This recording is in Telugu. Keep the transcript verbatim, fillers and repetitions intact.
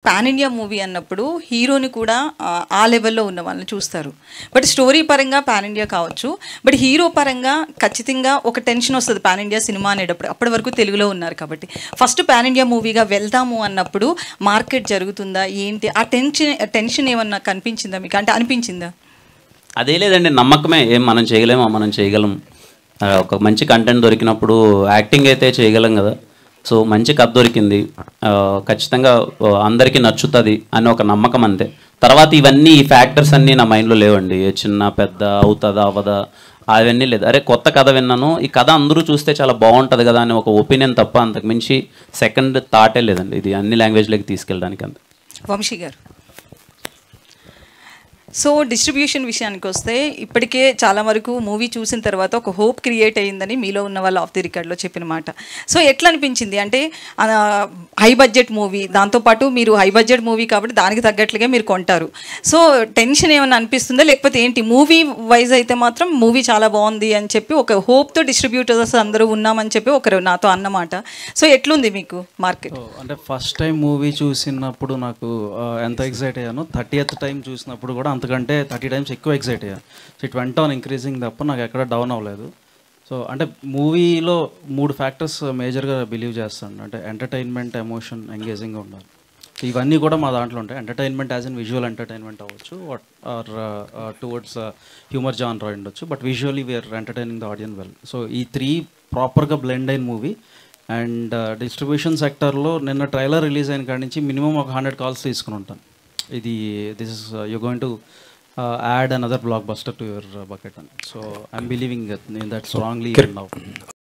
పాన్ ఇండియా మూవీ అన్నప్పుడు హీరోని కూడా ఆ లెవెల్లో ఉన్న వాళ్ళని చూస్తారు. బట్ స్టోరీ పరంగా పాన్ ఇండియా కావచ్చు, బట్ హీరో పరంగా ఖచ్చితంగా ఒక టెన్షన్ వస్తుంది పాన్ ఇండియా సినిమా అనేటప్పుడు. అప్పటి వరకు తెలుగులో ఉన్నారు కాబట్టి ఫస్ట్ పాన్ ఇండియా మూవీగా వెళ్తాము అన్నప్పుడు మార్కెట్ జరుగుతుందా ఏంటి, ఆ టెన్షన్ టెన్షన్ ఏమన్నా కనిపించిందా మీకు, అంటే అనిపించిందా? అదే లేదండి, నమ్మకమే. ఏం మనం చేయలేమా, మనం చేయగలం. ఒక మంచి కంటెంట్ దొరికినప్పుడు యాక్టింగ్ అయితే చేయగలం కదా. సో మంచి కథ దొరికింది, ఖచ్చితంగా అందరికీ నచ్చుతుంది అని ఒక నమ్మకం అంతే. తర్వాత ఇవన్నీ ఈ ఫ్యాక్టర్స్ అన్నీ నా మైండ్లో లేవండి. ఏ చిన్న పెద్ద అవుతుందా అవ్వదా అవన్నీ లేదు. అరే కొత్త కథ విన్నాను, ఈ కథ అందరూ చూస్తే చాలా బాగుంటుంది కదా అని ఒక ఒపీనియన్ తప్ప అంతకుమించి సెకండ్ థాటే లేదండి. ఇది అన్ని లాంగ్వేజ్లోకి తీసుకెళ్ళడానికి అంతే. వంశీ గారు, సో డిస్ట్రిబ్యూషన్ విషయానికి వస్తే ఇప్పటికే చాలా వరకు మూవీ చూసిన తర్వాత ఒక హోప్ క్రియేట్ అయ్యిందని మీలో ఉన్న వాళ్ళు ఆఫ్ ది రికార్డ్లో చెప్పిన మాట. సో ఎట్లా అనిపించింది అంటే హై బడ్జెట్ మూవీ, దాంతోపాటు మీరు హై బడ్జెట్ మూవీ కాబట్టి దానికి తగ్గట్లుగా మీరు కొంటారు. సో టెన్షన్ ఏమైనా అనిపిస్తుందా, లేకపోతే ఏంటి? మూవీ వైజ్ అయితే మాత్రం మూవీ చాలా బాగుంది అని చెప్పి ఒక హోప్తో డిస్ట్రిబ్యూటర్స్ అందరూ ఉన్నామని చెప్పి ఒకరు నాతో అన్నమాట. సో ఎట్లుంది మీకు మార్కెట్? అంటే ఫస్ట్ టైం మూవీ చూసినప్పుడు నాకు ఎంత ఎక్సైట్ అయ్యాను, థర్టీయత్ టైం చూసినప్పుడు కూడా అంతకంటే థర్టీ టైమ్స్ ఎక్కువ ఎక్సైట్ అయ్యాను. So it went on increasing తప్ప నాకు ఎక్కడ డౌన్ అవ్వలేదు. సో అంటే మూవీలో మూడు ఫ్యాక్టర్స్ మేజర్గా బిలీవ్ చేస్తాను. అంటే ఎంటర్టైన్మెంట్, ఎమోషన్, ఎంగేజింగ్గా ఉండాలి. ఇవన్నీ కూడా మా దాంట్లో ఉంటాయి. Entertainment as in visual entertainment అవ్వచ్చు, what are towards humour genre ఉండొచ్చు, but visually we're entertaining the audience well. So ఈ త్రీ ప్రాపర్గా బ్లెండ్ అయిన మూవీ. అండ్ డిస్ట్రిబ్యూషన్ సెక్టర్లో నిన్న ట్రైలర్ రిలీజ్ అయిన కాడి నుంచి మినిమం ఒక హండ్రెడ్ కాల్స్ తీసుకుని ఉంటాను. ఇది this is you going to add another blockbuster to your bucket అని. So I'm believing in that strongly now.